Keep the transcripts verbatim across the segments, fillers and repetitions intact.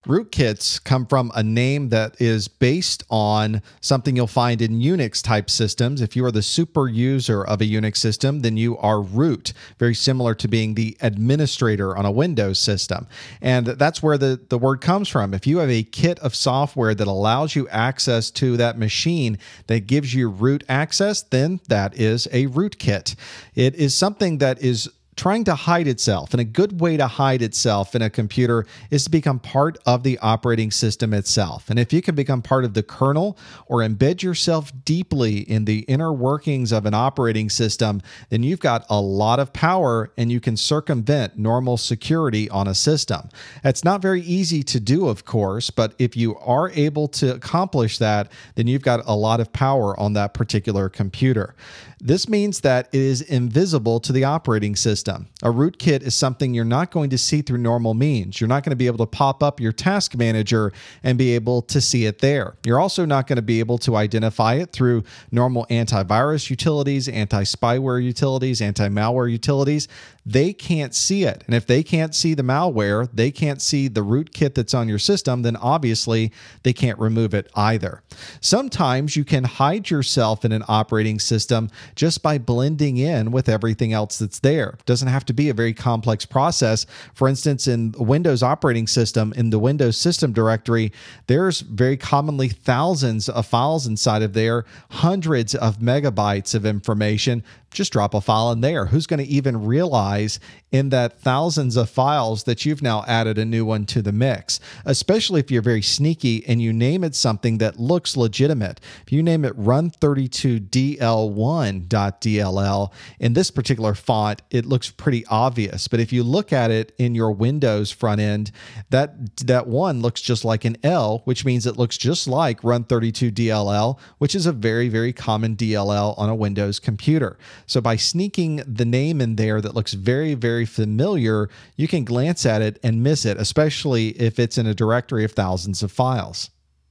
Rootkits come from a name that is based on something you'll find in Unix type systems. If you are the super user of a Unix system, then you are root, very similar to being the administrator on a Windows system. And that's where the, the word comes from. If you have a kit of software that allows you access to that machine that gives you root access, then that is a rootkit. It is something that is trying to hide itself, and a good way to hide itself in a computer is to become part of the operating system itself. And if you can become part of the kernel or embed yourself deeply in the inner workings of an operating system, then you've got a lot of power and you can circumvent normal security on a system. It's not very easy to do, of course, but if you are able to accomplish that, then you've got a lot of power on that particular computer. This means that it is invisible to the operating system. A rootkit is something you're not going to see through normal means. You're not going to be able to pop up your task manager and be able to see it there. You're also not going to be able to identify it through normal antivirus utilities, anti-spyware utilities, anti-malware utilities. They can't see it. And if they can't see the malware, they can't see the rootkit that's on your system, then obviously they can't remove it either. Sometimes you can hide yourself in an operating system just by blending in with everything else that's there. It doesn't have to be a very complex process. For instance, in Windows operating system, in the Windows system directory, there's very commonly thousands of files inside of there, hundreds of megabytes of information. Just drop a file in there. Who's going to even realize in that thousands of files that you've now added a new one to the mix? Especially if you're very sneaky and you name it something that looks legitimate. If you name it run thirty-two D L one dot D L L, in this particular font, it looks pretty obvious. But if you look at it in your Windows front end, that, that one looks just like an L, which means it looks just like run thirty-two D L L, which is a very, very common D L L on a Windows computer. So by sneaking the name in there that looks very, very familiar, you can glance at it and miss it, especially if it's in a directory of thousands of files.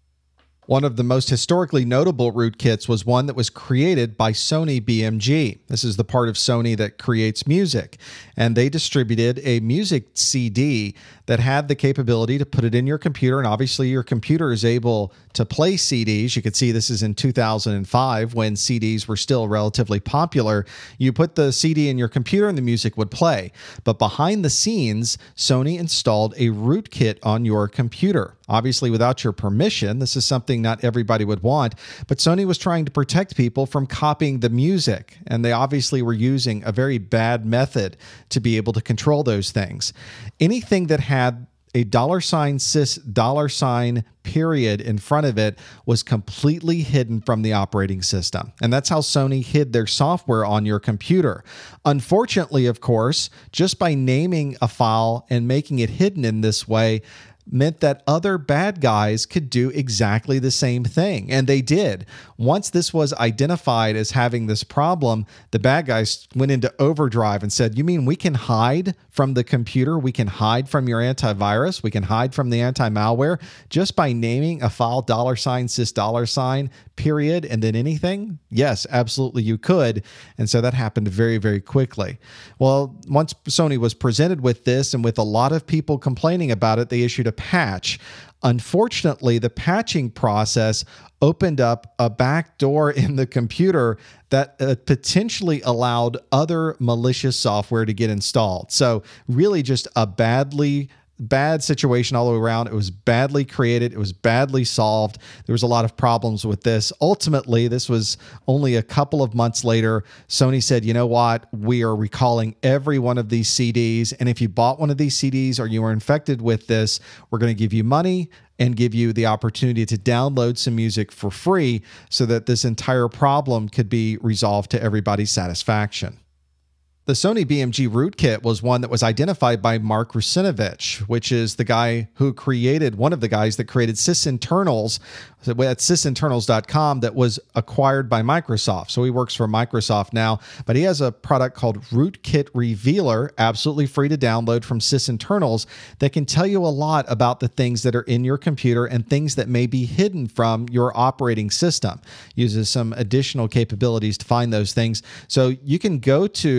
One of the most historically notable rootkits was one that was created by Sony B M G. This is the part of Sony that creates music. And they distributed a music C D that had the capability to put it in your computer. And obviously your computer is able to play C Ds. You could see this is in two thousand five when C Ds were still relatively popular. You put the C D in your computer and the music would play. But behind the scenes, Sony installed a rootkit on your computer. Obviously, without your permission, this is something not everybody would want, but Sony was trying to protect people from copying the music, and they obviously were using a very bad method to be able to control those things. Anything that had a dollar sign sys dollar sign period in front of it was completely hidden from the operating system. And that's how Sony hid their software on your computer. Unfortunately, of course, just by naming a file and making it hidden in this way, meant that other bad guys could do exactly the same thing. And they did. Once this was identified as having this problem, the bad guys went into overdrive and said, you mean we can hide from the computer? We can hide from your antivirus? We can hide from the anti-malware just by naming a file dollar sign sys dollar sign period and then anything? Yes, absolutely you could. And so that happened very, very quickly. Well, once Sony was presented with this and with a lot of people complaining about it, they issued a patch. Unfortunately, the patching process opened up a back door in the computer that uh, potentially allowed other malicious software to get installed. So really just a badly bad situation all the way around. It was badly created. It was badly solved. There was a lot of problems with this. Ultimately, this was only a couple of months later. Sony said, you know what? We are recalling every one of these C Ds. And if you bought one of these C Ds or you were infected with this, we're going to give you money and give you the opportunity to download some music for free so that this entire problem could be resolved to everybody's satisfaction. The Sony B M G rootkit was one that was identified by Mark Russinovich, which is the guy who created, one of the guys that created sysinternals at sysinternals dot com that was acquired by Microsoft. So he works for Microsoft now, but he has a product called Rootkit Revealer, absolutely free to download from Sysinternals, that can tell you a lot about the things that are in your computer and things that may be hidden from your operating system. Uses some additional capabilities to find those things. So you can go to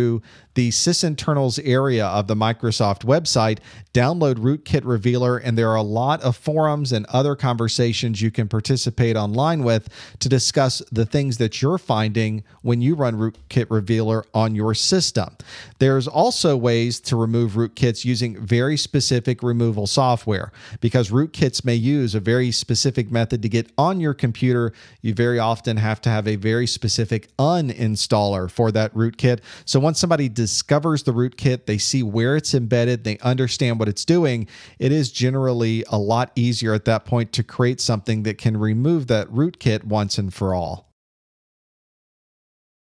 the sysinternals area of the Microsoft website, download Rootkit Revealer, and there are a lot of forums and other conversations you can participate online with to discuss the things that you're finding when you run Rootkit Revealer on your system. There's also ways to remove rootkits using very specific removal software. Because rootkits may use a very specific method to get on your computer, you very often have to have a very specific uninstaller for that rootkit. So once somebody discovers the rootkit, they see where it's embedded, they understand what it's doing, it is generally a lot easier at that point to create something that can remove that rootkit once and for all.